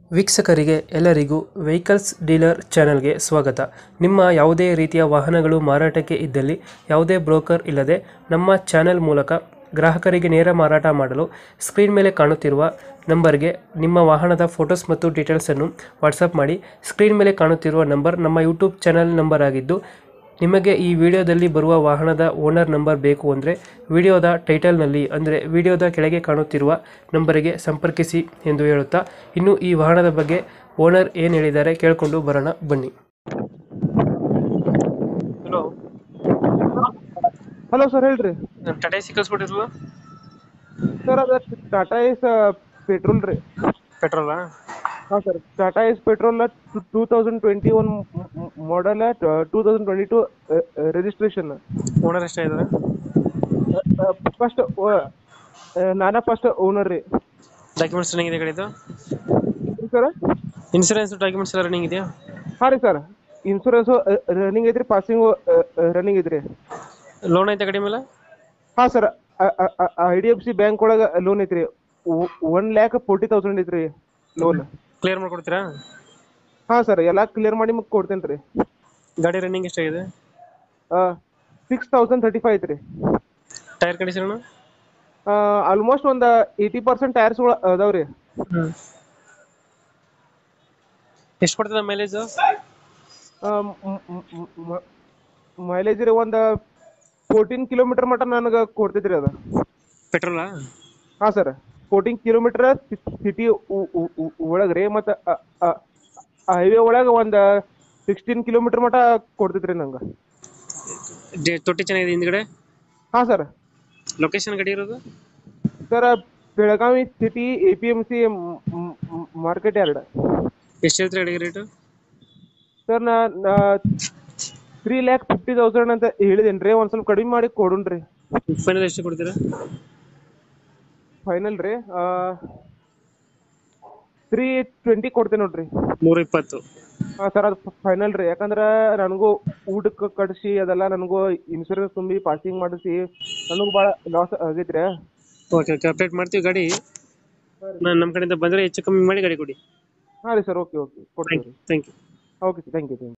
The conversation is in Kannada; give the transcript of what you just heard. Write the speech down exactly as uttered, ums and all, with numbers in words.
ವೀಕ್ಷಕರಿಗೆ ಎಲ್ಲರಿಗೂ ವೆಹಿಕಲ್ಸ್ ಡೀಲರ್ ಚಾನೆಲ್ಗೆ ಸ್ವಾಗತ. ನಿಮ್ಮ ಯಾವುದೇ ರೀತಿಯ ವಾಹನಗಳು ಮಾರಾಟಕ್ಕೆ ಇದ್ದಲ್ಲಿ ಯಾವುದೇ ಬ್ರೋಕರ್ ಇಲ್ಲದೆ ನಮ್ಮ ಚಾನೆಲ್ ಮೂಲಕ ಗ್ರಾಹಕರಿಗೆ ನೇರ ಮಾರಾಟ ಮಾಡಲು ಸ್ಕ್ರೀನ್ ಮೇಲೆ ಕಾಣುತ್ತಿರುವ ನಂಬರ್ಗೆ ನಿಮ್ಮ ವಾಹನದ ಫೋಟೋಸ್ ಮತ್ತು ಡೀಟೇಲ್ಸನ್ನು ವಾಟ್ಸಪ್ ಮಾಡಿ. ಸ್ಕ್ರೀನ್ ಮೇಲೆ ಕಾಣುತ್ತಿರುವ ನಂಬರ್ ನಮ್ಮ ಯೂಟ್ಯೂಬ್ ಚಾನೆಲ್ ನಂಬರ್ ಆಗಿದ್ದು, ನಿಮಗೆ ಈ ವಿಡಿಯೋದಲ್ಲಿ ಬರುವ ವಾಹನದ ಓನರ್ ನಂಬರ್ ಬೇಕು ಅಂದರೆ ವಿಡಿಯೋದ ಟೈಟಲ್ನಲ್ಲಿ ಅಂದರೆ ವಿಡಿಯೋದ ಕೆಳಗೆ ಕಾಣುತ್ತಿರುವ ನಂಬರಿಗೆ ಸಂಪರ್ಕಿಸಿ ಎಂದು ಹೇಳುತ್ತಾ, ಇನ್ನು ಈ ವಾಹನದ ಬಗ್ಗೆ ಓನರ್ ಏನು ಹೇಳಿದ್ದಾರೆ ಕೇಳಿಕೊಂಡು ಬರೋಣ ಬನ್ನಿ. ಹಲೋ ಹಲೋ ಸರ್, ಹೇಳ್ರಿ ಟಾಟಾ ಎಸಿ ಕಳಿಸ್ಬಿಟ್ಟಿರಲ್ಲ ಸರ್. ಅದ ಟಾಟಾ ಎಸ್ ಪೆಟ್ರೋಲ್ ರೀ. ಪೆಟ್ರೋಲಾ? ಹಾಂ sir, Tata Ace petrol two thousand twenty one model, two thousand twenty two registration. Owner ಎಷ್ಟಾಗಿದ್ದಾರೆ? ಫಸ್ಟ್ ನಾನಾ ಫಸ್ಟ್ ಓನರ್ ರೀ. ಡಾಕ್ಯುಮೆಂಟ್ಸ್ ರನ್ನಿಂಗ್ ಇದೆ ಗಾಡಿದು? ಸರ್, ಇನ್ಸೂರೆನ್ಸ್ ಡಾಕ್ಯುಮೆಂಟ್ಸ್ ಎಲ್ಲ ರನ್ನಿಂಗ್ ಇದೆಯಾ? ಹಾಂ ರೀ ಸರ್, ಇನ್ಸೂರೆನ್ಸು ರನ್ನಿಂಗ್ ಐತ್ರಿ, ಪಾಸಿಂಗು ರನ್ನಿಂಗ್ ಐತ್ರಿ. ಲೋನ್ ಐತೆ ಗಾಡಿ ಮೇಲೆ? ಹಾಂ sir, I D F C bank ಒಳಗೆ ಲೋನ್ ಐತ್ರಿ. ಒನ್ ಲ್ಯಾಕ್ ಫೋರ್ಟಿ ತೌಸಂಡ್ ಐತ್ರಿ ಲೋನ್. ಕ್ಲಿಯರ್ ಮಾಡ್ಕೊಡ್ತೀರಾ? ಹಾಂ ಸರ್, ಎಲ್ಲ ಕ್ಲಿಯರ್ ಮಾಡಿ ಮುಗ್ ಕೊಡ್ತೇನೆ ರೀ. ಗಾಡಿ ರನ್ನಿಂಗ್ ಎಷ್ಟಾಗಿದೆ? ಸಿಕ್ಸ್ ತೌಸಂಡ್ ತರ್ಟಿ ಫೈವ್ ಐತ್ರಿ. Tyre condition? ಆಲ್ಮೋಸ್ಟ್ ಒಂದು ಏಯ್ಟಿ ಪರ್ಸೆಂಟ್ ಟೈರ್ಸ್ಗಳು ಅದಾವ್ರಿ. ಎಷ್ಟು ಕೊಡ್ತದೆ ಮೈಲೇಜ್? ಮೈಲೇಜ್ ರೀ ಒಂದು ಫೋರ್ಟೀನ್ ಕಿಲೋಮೀಟರ್ ಮಟ್ಟ ನನಗೆ ಕೊಡ್ತೈತ್ರಿ ಅದು. ಪೆಟ್ರೋಲಾ? ಹಾಂ ಸರ್, ಫೋರ್ಟೀನ್ ಕಿಲೋಮೀಟರ್ ಸಿಟಿ ಒಳಗೆ ರೀ, ಮತ್ತು ಹೈವೇ ಒಳಗೆ ಒಂದು ಸಿಕ್ಸ್ಟೀನ್ ಕಿಲೋಮೀಟರ್ ಮಟ್ಟ ಕೊಡ್ತೈತ್ರಿ ನಂಗೆ. ತೊಟ್ಟಿ ಚೆನ್ನಾಗಿದೆ ಹಿಂದ್ಗಡೆ? ಹಾಂ ಸರ್. ಲೊಕೇಶನ್ ಗಾಡಿ ಇರೋದು? Sir, Belagavi city, A P M C market ಎರಡು. ಎಷ್ಟು ಹೇಳ್ತೀರಿ ಗಾಡಿಗೆ ರೇಟು? ಸರ್, ನಾ ತ್ರೀ ಲ್ಯಾಕ್ ಫಿಫ್ಟಿ ತೌಸಂಡ್ ಅಂತ ಹೇಳಿದೇನು ರೀ, ಒಂದು ಸ್ವಲ್ಪ ಕಡಿಮೆ ಮಾಡಿ ಕೊಡೋಣ ರೀ. ಫೈನಲ್ ಎಷ್ಟು ಕೊಡ್ತೀರಾ? ಫೈನಲ್ ರೀ ತ್ರೀ ಟ್ವೆಂಟಿ ಕೊಡ್ತೇನೆ ನೋಡ್ರಿ. ಮೂರು ಇಪ್ಪತ್ತು? ಹಾಂ ಸರ್, ಅದು ಫೈನಲ್ ರೀ. ಯಾಕಂದ್ರೆ ನನಗೂ ಊಟಕ್ಕೆ ಕಟ್ಸಿ ಅದೆಲ್ಲ, ನನಗೂ ಇನ್ಶೂರೆನ್ಸ್ ತುಂಬಿ ಪಾಸಿಂಗ್ ಮಾಡಿಸಿ ನನಗೂ ಭಾಳ ಲಾಸ್ ಆಗೈತ್ರಿ. ಓಕೆ ಓಕೆ, ಅಪ್ಡೇಟ್ ಮಾಡ್ತೀವಿ ಗಾಡಿ. ನಾನು ನಮ್ಮ ಕಡೆಯಿಂದ ಬಂದರೆ ಹೆಚ್ಚು ಕಮ್ಮಿ ಮಾಡಿ ಗಾಡಿ ಕೊಡಿ. ಹಾಂ ರೀ ಸರ್, ಓಕೆ ಓಕೆ ಕೊಡ್ತೀವಿ ರೀ. Thank you. Okay sir, thank you thank you.